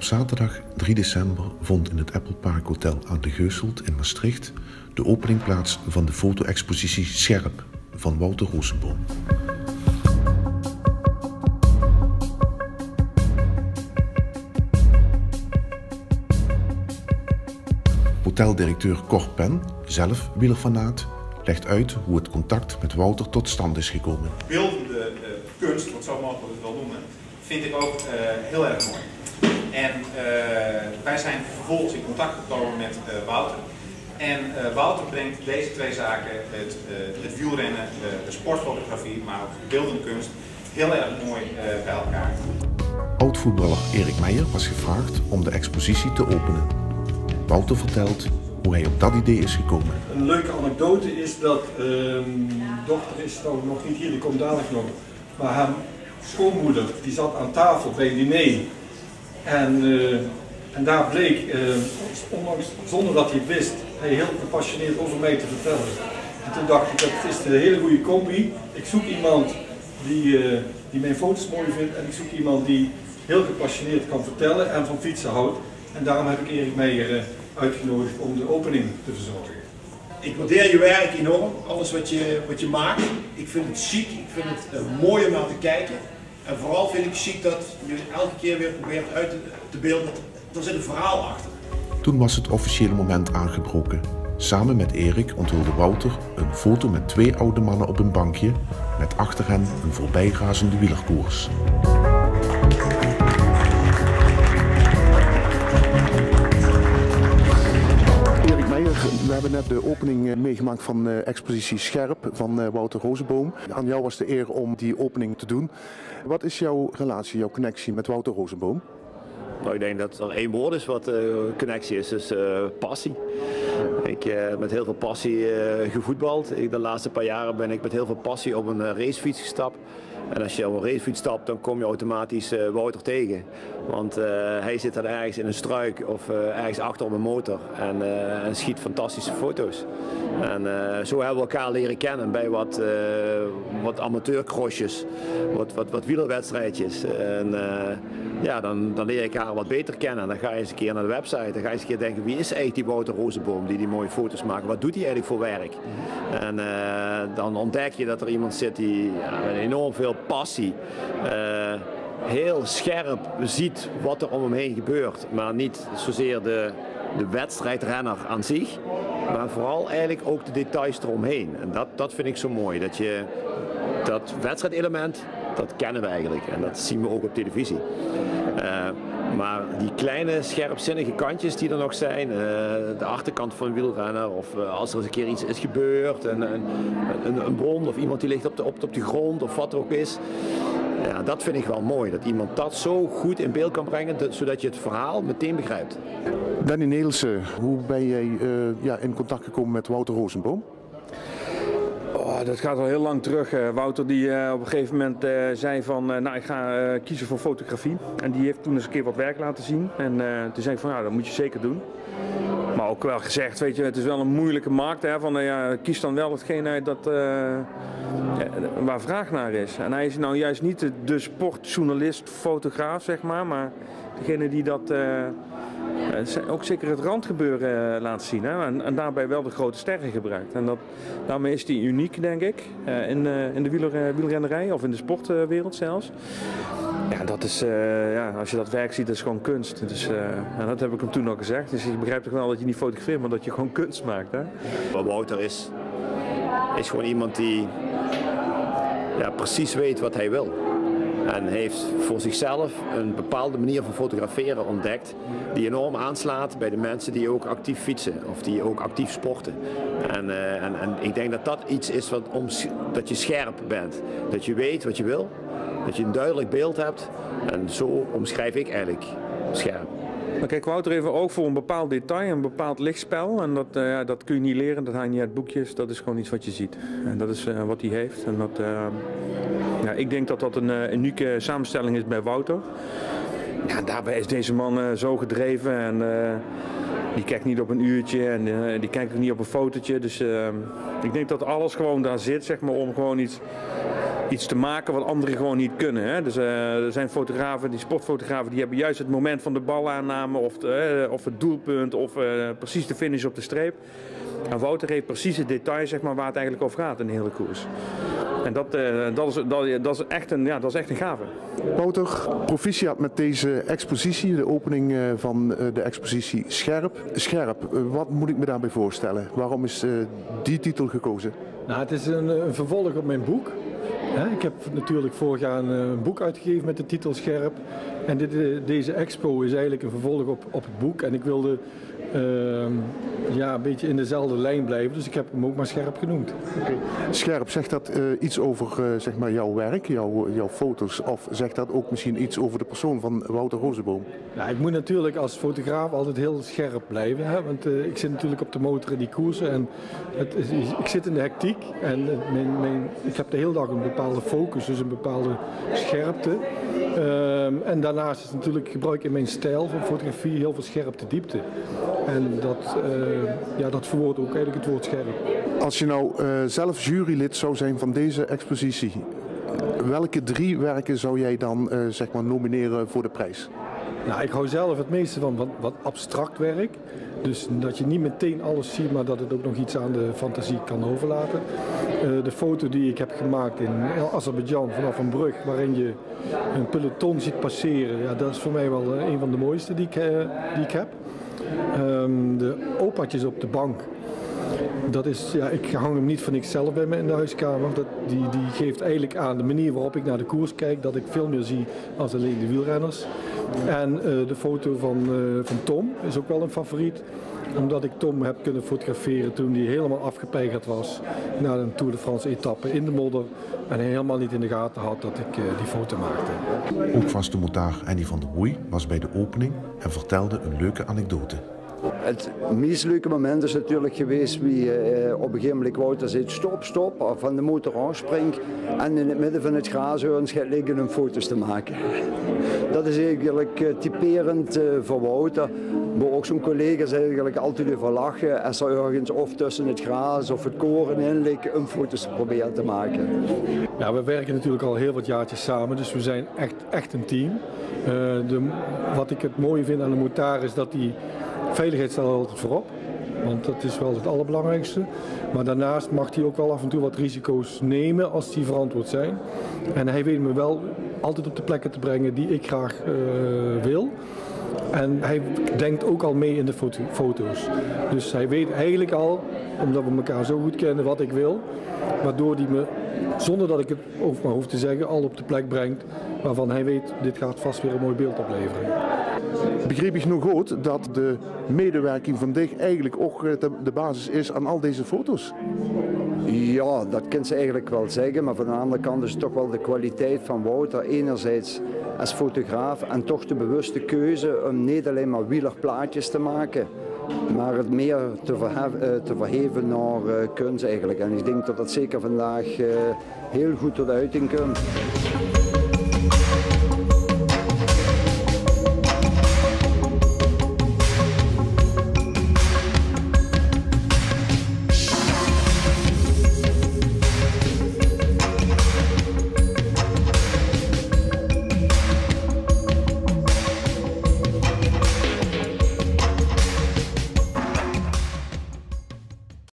Op zaterdag 3 december vond in het Apple Park Hotel aan de Geuselt in Maastricht de opening plaats van de foto-expositie Scherp van Wouter Rosenboom. Hoteldirecteur Cor Pen, zelf wielerfanaat, legt uit hoe het contact met Wouter tot stand is gekomen. Beeldende kunst, wat zo mogen we het wel noemen, vind ik ook heel erg mooi. En wij zijn vervolgens in contact gekomen met Wouter. En Wouter brengt deze twee zaken, het wielrennen, de sportfotografie, maar ook beeldende kunst, heel erg mooi bij elkaar. Oud-voetballer Erik Meijer was gevraagd om de expositie te openen. Wouter vertelt hoe hij op dat idee is gekomen. Een leuke anekdote is dat, dochter is nou nog niet hier, die komt dadelijk nog, maar haar schoonmoeder die zat aan tafel bij het diner. En daar bleek, ondanks, zonder dat hij het wist, hij heel gepassioneerd over mij te vertellen. En toen dacht ik, dat is een hele goede combi. Ik zoek iemand die mijn foto's mooi vindt en ik zoek iemand die heel gepassioneerd kan vertellen en van fietsen houdt. En daarom heb ik Erik Meijer uitgenodigd om de opening te verzorgen. Ik waardeer je werk enorm, alles wat je maakt. Ik vind het chic, ik vind het mooi om naar te kijken. En vooral vind ik chic dat je elke keer weer probeert uit te beelden dat er zit een verhaal achter. Toen was het officiële moment aangebroken. Samen met Erik onthulde Wouter een foto met 2 oude mannen op een bankje, met achter hen een voorbijrazende wielerkoers. Erik Meijer, we hebben net de opening meegemaakt van de expositie Scherp van Wouter Rosenboom. Aan jou was de eer om die opening te doen. Wat is jouw relatie, jouw connectie met Wouter Rosenboom? Nou, ik denk dat er 1 woord is wat connectie is, dus passie. Ik heb met heel veel passie gevoetbald. De laatste paar jaren ben ik met heel veel passie op een racefiets gestapt. En als je op een racefiets stapt, dan kom je automatisch Wouter tegen. Want hij zit dan ergens in een struik of ergens achter op een motor en schiet fantastische foto's. En zo hebben we elkaar leren kennen bij wat amateurcrossjes, wat wielerwedstrijdjes. En ja, dan leer ik haar wat beter kennen. Dan ga je eens een keer naar de website. Dan ga je eens een keer denken, wie is eigenlijk die Wouter Rosenboom die mooie foto's maakt? Wat doet hij eigenlijk voor werk? En dan ontdek je dat er iemand zit die met enorm veel passie heel scherp ziet wat er om hem heen gebeurt. Maar niet zozeer de wedstrijdrenner aan zich, maar vooral eigenlijk ook de details eromheen. En dat vind ik zo mooi. Dat wedstrijdelement, dat kennen we eigenlijk en dat zien we ook op televisie. Maar die kleine scherpzinnige kantjes die er nog zijn, de achterkant van een wielrenner of als er eens een keer iets is gebeurd, een bron of iemand die ligt op de grond of wat er ook is. Ja, dat vind ik wel mooi, dat iemand dat zo goed in beeld kan brengen, zodat je het verhaal meteen begrijpt. Danny Neelsen, hoe ben jij in contact gekomen met Wouter Rosenboom? Dat gaat al heel lang terug. Wouter die op een gegeven moment zei van, nou ik ga kiezen voor fotografie. En die heeft toen eens een keer wat werk laten zien. En toen zei ik van, nou dat moet je zeker doen. Maar ook wel gezegd, weet je, het is wel een moeilijke markt. Hè, van, kies dan wel hetgeen uit waar vraag naar is. En hij is nou juist niet de sportjournalist, fotograaf zeg maar degene die dat ook zeker het randgebeuren laat zien. Hè? En daarbij wel de grote sterren gebruikt. En daarmee is hij uniek, denk ik, in de wielrennerij of in de sportwereld zelfs. Ja, dat is, als je dat werk ziet, dat is gewoon kunst. Dus, en dat heb ik hem toen ook gezegd. Dus je begrijpt toch wel dat je niet fotografeert, maar dat je gewoon kunst maakt. Hè? Maar Wouter is gewoon iemand die precies weet wat hij wil. En heeft voor zichzelf een bepaalde manier van fotograferen ontdekt die enorm aanslaat bij de mensen die ook actief fietsen of die ook actief sporten. En ik denk dat dat iets is dat je scherp bent. Dat je weet wat je wil, dat je een duidelijk beeld hebt en zo omschrijf ik eigenlijk scherp. Maar kijk, Wouter heeft ook voor een bepaald detail, een bepaald lichtspel. En dat kun je niet leren, dat haal je niet uit boekjes. Dat is gewoon iets wat je ziet. En dat is wat hij heeft. En ik denk dat dat een unieke samenstelling is bij Wouter. Ja, daarbij is deze man zo gedreven. En die kijkt niet op een uurtje en die kijkt ook niet op een fotootje. Dus ik denk dat alles gewoon daar zit, zeg maar, om gewoon iets iets te maken wat anderen gewoon niet kunnen. Hè? Dus er zijn fotografen, die sportfotografen, die hebben juist het moment van de balaanname of het doelpunt of precies de finish op de streep. En Wouter heeft precies het detail, zeg maar, waar het eigenlijk over gaat in de hele koers. En dat is echt een gave. Wouter, proficiat met deze expositie, de opening van de expositie Scherp. Scherp, wat moet ik me daarbij voorstellen? Waarom is die titel gekozen? Nou, het is een vervolg op mijn boek. Ik heb natuurlijk vorig jaar een boek uitgegeven met de titel Scherp. En deze expo is eigenlijk een vervolg op het boek. En ik wilde een beetje in dezelfde lijn blijven, dus ik heb hem ook maar Scherp genoemd. Okay. Scherp, zegt dat iets over zeg maar jouw werk, jouw foto's, of zegt dat ook misschien iets over de persoon van Wouter Rozeboom? Ja, ik moet natuurlijk als fotograaf altijd heel scherp blijven, hè, want ik zit natuurlijk op de motor in die koersen en ik zit in de hectiek en ik heb de hele dag een bepaalde focus, dus een bepaalde scherpte. En daarnaast is natuurlijk gebruik ik in mijn stijl van fotografie heel veel scherpte diepte. En dat verwoordt ook eigenlijk het woord scherp. Als je nou zelf jurylid zou zijn van deze expositie, welke 3 werken zou jij dan zeg maar nomineren voor de prijs? Nou, ik hou zelf het meeste van wat abstract werk. Dus dat je niet meteen alles ziet, maar dat het ook nog iets aan de fantasie kan overlaten. De foto die ik heb gemaakt in Azerbeidzjan vanaf een brug waarin je een peloton ziet passeren, ja, dat is voor mij wel een van de mooiste die ik heb. De opaatjes op de bank. Dat is, ja, ik hang hem niet van ikzelf bij me in de huiskamer. Die geeft eigenlijk aan de manier waarop ik naar de koers kijk, dat ik veel meer zie als alleen de wielrenners. En de foto van Tom is ook wel een favoriet. Omdat ik Tom heb kunnen fotograferen toen hij helemaal afgepeigerd was na een Tour de France etappe in de modder. En hij helemaal niet in de gaten had dat ik die foto maakte. Ook vaste motaar Annie van der Woei was bij de opening en vertelde een leuke anekdote. Het meest leuke moment is natuurlijk geweest wie op een gegeven moment Wouter zegt stop, of van de motor afspringt en in het midden van het grazeuren gaat liggen om foto's te maken. Dat is eigenlijk typerend voor Wouter, maar ook zijn collega's eigenlijk altijd over lachen als er ergens of tussen het gras of het koren in ligt om foto's te proberen te maken. Ja, we werken natuurlijk al heel wat jaartjes samen, dus we zijn echt een team. Wat ik het mooie vind aan de motaar is dat die veiligheid staat altijd voorop, want dat is wel het allerbelangrijkste. Maar daarnaast mag hij ook wel af en toe wat risico's nemen als die verantwoord zijn. En hij weet me wel altijd op de plekken te brengen die ik graag wil. En hij denkt ook al mee in de foto's. Dus hij weet eigenlijk al, omdat we elkaar zo goed kennen, wat ik wil. Waardoor hij me, zonder dat ik het over me hoef te zeggen, al op de plek brengt waarvan hij weet, dit gaat vast weer een mooi beeld opleveren. Begreep ik nog goed dat de medewerking van DIG eigenlijk ook de basis is aan al deze foto's? Ja, dat kan ze eigenlijk wel zeggen, maar van de andere kant is het toch wel de kwaliteit van Wouter enerzijds als fotograaf en toch de bewuste keuze om niet alleen maar wielerplaatjes te maken, maar het meer te verheven naar kunst eigenlijk. En ik denk dat dat zeker vandaag heel goed tot uiting komt.